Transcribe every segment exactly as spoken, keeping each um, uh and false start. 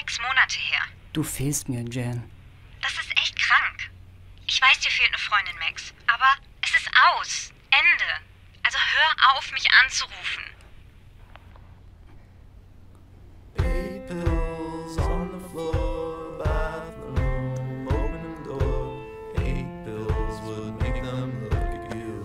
sechs Monate her. Du fehlst mir, Jan. Das ist echt krank. Ich weiß, dir fehlt eine Freundin, Max. Aber es ist aus. Ende. Also hör auf, mich anzurufen. Eight pills on the floor, bathroom, open door. Eight pills would make them look at you.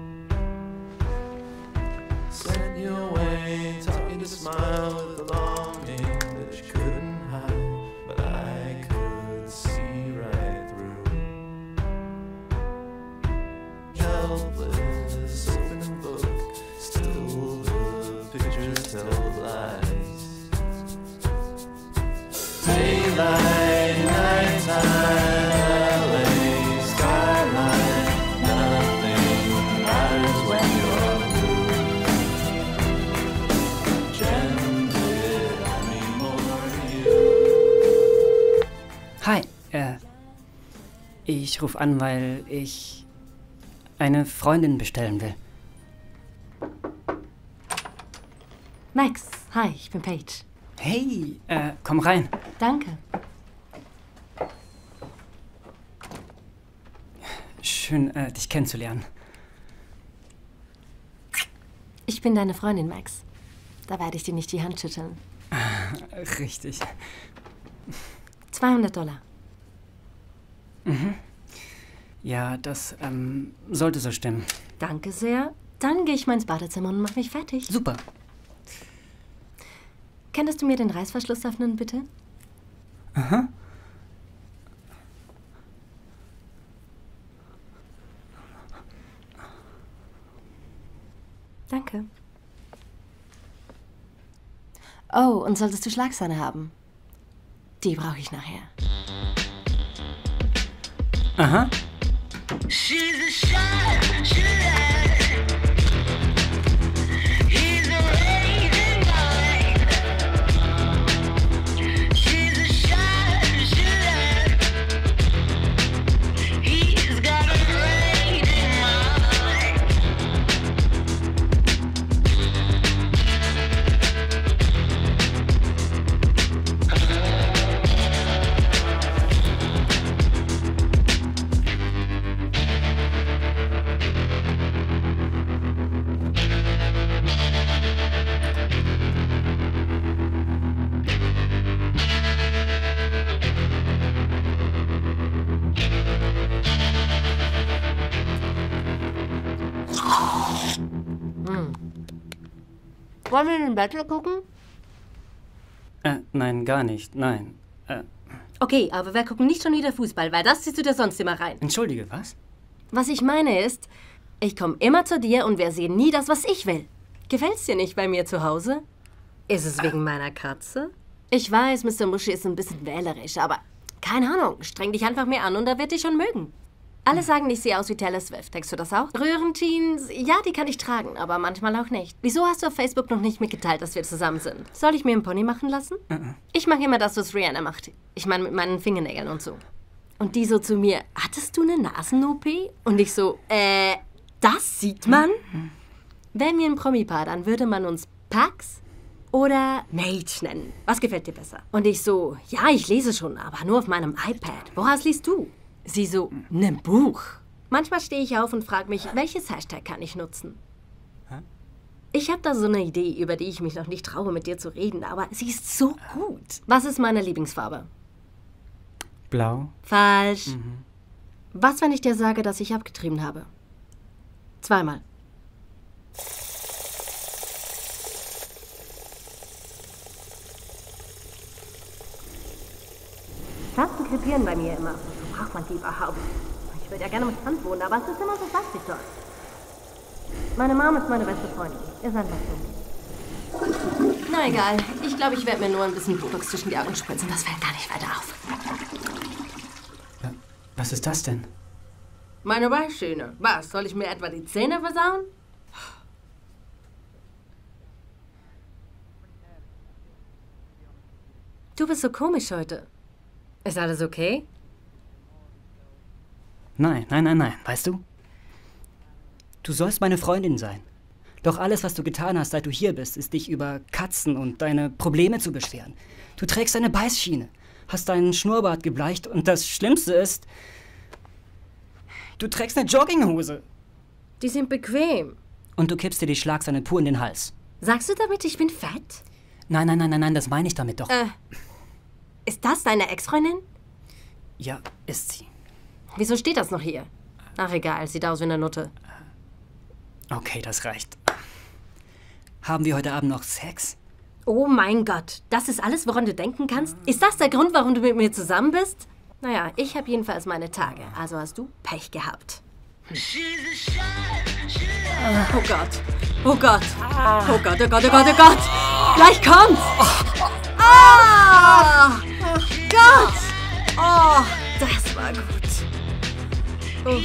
Sent you away, taught you to smile with the longing that you couldn't hide, but I could see right through. Helpless, open book, still the pictures tell the lies. Daylight, nighttime, L A skyline, nothing matters when you're blue. Jen did only more you. Hi, äh, ich rufe an, weil ich eine Freundin bestellen will. Max, hi, ich bin Paige. Hey, äh, komm rein. Danke. Schön, äh, dich kennenzulernen. Ich bin deine Freundin, Max. Da werde ich dir nicht die Hand schütteln. Richtig. zweihundert Dollar. Mhm. Ja, das, ähm, sollte so stimmen. Danke sehr. Dann gehe ich mal ins Badezimmer und mach mich fertig. Super. Könntest du mir den Reißverschluss öffnen, bitte? Aha. Danke. Oh, und solltest du Schlagsahne haben? Die brauche ich nachher. Aha. She's a shot, she lied. He's a raging guy. She's a shot, she lied. He's got a raging mind. Wollen wir in den Battle gucken? Äh, nein, gar nicht. Nein. Äh, Okay, aber wir gucken nicht schon wieder Fußball, weil das ziehst du dir sonst immer rein. entschuldige, was? Was ich meine ist, ich komme immer zu dir und wir sehen nie das, was ich will. Gefällt's dir nicht bei mir zu Hause? Ist es wegen meiner Katze? Ich weiß, Mister Muschi ist ein bisschen wählerisch, aber keine Ahnung, streng dich einfach mehr an und er wird dich schon mögen. Alle sagen, ich sehe aus wie Taylor Swift. Denkst du das auch? Röhrenjeans, ja, die kann ich tragen, aber manchmal auch nicht. Wieso hast du auf Facebook noch nicht mitgeteilt, dass wir zusammen sind? Soll ich mir einen Pony machen lassen? Uh-uh. Ich mache immer das, was Rihanna macht. Ich meine, mit meinen Fingernägeln und so. Und die so zu mir, hattest du eine Nasen-O P? Und ich so, äh, das sieht man? Wären wir ein Promi-Paar, dann würde man uns Pax oder Nate nennen. Was gefällt dir besser? Und ich so, ja, ich lese schon, aber nur auf meinem iPad. Woraus liest du? Sie so, ne Buch. Manchmal stehe ich auf und frage mich, welches Hashtag kann ich nutzen? Ich habe da so eine Idee, über die ich mich noch nicht traue, mit dir zu reden, aber sie ist so gut. Was ist meine Lieblingsfarbe? Blau. Falsch. Mhm. Was, wenn ich dir sage, dass ich abgetrieben habe? Zweimal. Tasten krepieren bei mir immer. Wozu braucht man die überhaupt? Ich würde ja gerne mit Hand wohnen, aber es ist immer so plastik dort. Meine Mom ist meine beste Freundin. Ist einfach so. Na egal. Ich glaube, ich werde mir nur ein bisschen Botox zwischen die Augen spritzen. Das fällt gar nicht weiter auf. Was ist das denn? Meine Weichzähne. Was, soll ich mir etwa die Zähne versauen? Du bist so komisch heute. Ist alles okay? Nein, nein, nein, nein. Weißt du? Du sollst meine Freundin sein. Doch alles, was du getan hast, seit du hier bist, ist dich über Katzen und deine Probleme zu beschweren. Du trägst eine Beißschiene, hast deinen Schnurrbart gebleicht und das Schlimmste ist, du trägst eine Jogginghose. Die sind bequem. Und du kippst dir die Schlagsahne pur in den Hals. Sagst du damit, ich bin fett? Nein, nein, nein, nein, nein, das meine ich damit doch. Äh, ist das deine Ex-Freundin? Ja, ist sie. Wieso steht das noch hier? Ach egal, sieht aus wie eine Nutte. Okay, das reicht. Haben wir heute Abend noch Sex? Oh mein Gott, das ist alles, woran du denken kannst? Ist das der Grund, warum du mit mir zusammen bist? Naja, ich habe jedenfalls meine Tage, also hast du Pech gehabt. Oh Gott, oh Gott, oh Gott, oh Gott, oh Gott, oh Gott! Gleich kommt's! Ah! Gott! Oh, das war gut. Uff.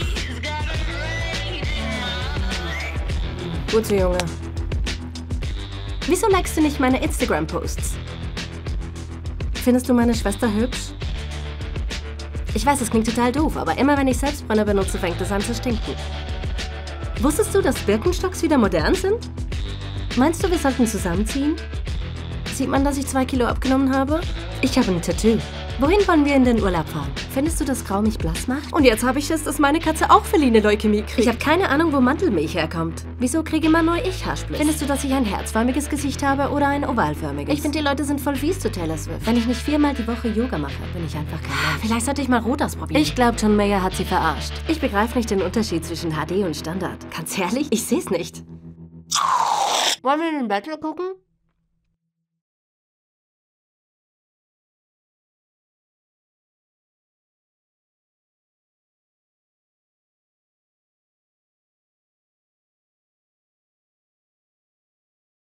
Gut so, Junge. Wieso likest du nicht meine Instagram-Posts? Findest du meine Schwester hübsch? Ich weiß, es klingt total doof, aber immer wenn ich Selbstbrenner benutze, fängt es an zu stinken. Wusstest du, dass Birkenstocks wieder modern sind? Meinst du, wir sollten zusammenziehen? Sieht man, dass ich zwei Kilo abgenommen habe? Ich habe ein Tattoo. Wohin wollen wir in den Urlaub fahren? Findest du, dass Grau mich blass macht? Und jetzt habe ich es, dass meine Katze auch feline Leukämie kriegt. Ich habe keine Ahnung, wo Mandelmilch herkommt. Wieso kriege immer nur ich Haarsplit? Findest du, dass ich ein herzförmiges Gesicht habe oder ein ovalförmiges? Ich finde, die Leute sind voll fies zu Taylor Swift. Wenn ich nicht viermal die Woche Yoga mache, bin ich einfach kein Mensch. Vielleicht sollte ich mal rot ausprobieren. Ich glaube, John Mayer hat sie verarscht. Ich begreife nicht den Unterschied zwischen H D und Standard. Ganz ehrlich, ich sehe es nicht. Wollen wir in den Bachelor gucken?